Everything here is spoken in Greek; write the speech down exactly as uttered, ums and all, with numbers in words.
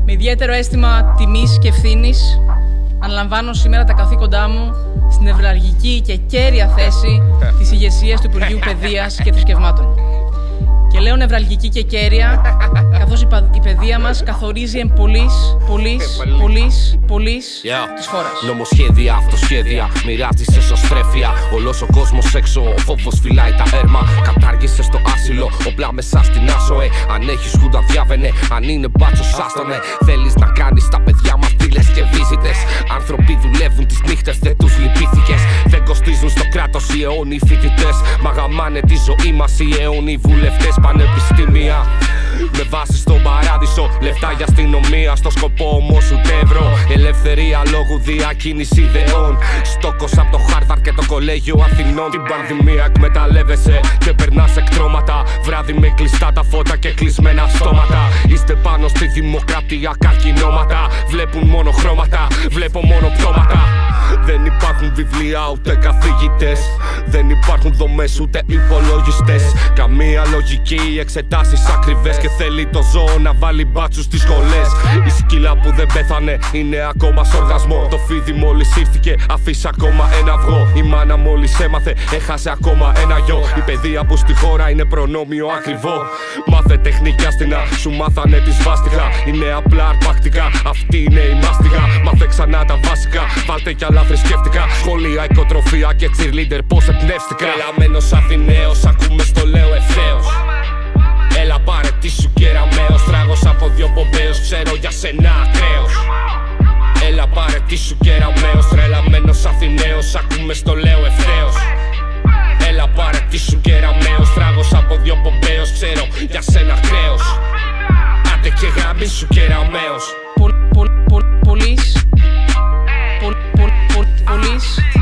Με ιδιαίτερο αίσθημα τιμής και ευθύνης αναλαμβάνω σήμερα τα καθήκοντά μου στην νευραλγική και κέρια θέση της ηγεσίας του Υπουργείου Παιδείας και Θρησκευμάτων. Και λέω νευραλγική και κέρια, καθώς η παιδεία μας καθορίζει εν πολλής, πολλής, πολλής, πολλής της χώρας. Νομοσχέδια, αυτοσχέδια, μοιράζεις εσωστρέφεια. Όλος ο κόσμος έξω, ο φόβος φυλάει τα έρμα. Κατάργησες το άσυλο, όπλα μέσα στην άσοε. Αν έχεις χούντα διάβαινε, αν είναι μπάτσος άστονε. Θέλεις να κάνεις τα παιδιά μας φίλες και βίζιτες. Άνθρωποι δουλεύουν τις νύχτες, δεν τους λυπήθηκες. Δεν κοστίζουν στο κράτος οι αιώνιοι φοιτητές. Μα γαμάνε τη ζωή μας οι αιώνιοι βουλευτές. Πανεπιστήμια με βάση στον παράδεισο, λεφτά για αστυνομία, στο σκοπό όμως ούτε ευρώ. Ελευθερία λόγου, διακίνηση ιδεών. Στόκος από το Χάρβαρντ και το Κολέγιο Αθηνών. Την πανδημία εκμεταλλεύεσαι και περνάς εκτρώματα. Βράδυ με κλειστά τα φώτα και κλεισμένα στόματα. Είστε πάνω στη δημοκρατία καρκινώματα. Βλέπουν μόνο χρώματα, βλέπω μόνο πτώματα. Δεν υπάρχουν βιβλία ούτε καθηγητές. Δεν υπάρχουν δομές ούτε υπολογιστές. Καμία λογική, εξετάσεις ακριβές. Και θέλει το ζώο να βάλει μπάτσους στις σχολές. Η σκύλα που δεν πέθανε είναι ακόμα σ' οργασμό. Το φίδι μόλις ήρθηκε, αφήσε ακόμα ένα αυγό. Η μάνα μόλις έμαθε, έχασε ακόμα ένα γιο. Η παιδεία που στη χώρα είναι προνόμιο ακριβό. Μάθε τεχνική αστυνά, σου μάθανε τη σβάστηκα. Είναι απλά αρπακτικά, αυτή είναι η μάστιγα. Μάθε ξανά τα βασικά, βάλτε κι άλλα θρησκευτικά. Σχολεία, οικοτροφία και cheerleader, πώς εμπνεύστηκα. Τρελαμένος Αθηναίος, ακούμε στο λέω ευθέως. Έλα πάρε τι σου κεραμαίος. Τράγος από δυο πομπαίος, ξέρω για σένα ακραίος. Έλα πάρε τι σου κεραμαίος. Τρελαμένος Αθηναίος, ακούμε στο λέω ευθέως. Έλα πάρε τι σου κεραμαίος. Τράγος από δυο πομπαίος, ξέρω για σένα ακραίος. Άντε και γάμι σου κεραμαίος. Πολ, πολ, πολ, πολύς, πολ, πολ, πολ, πολύς.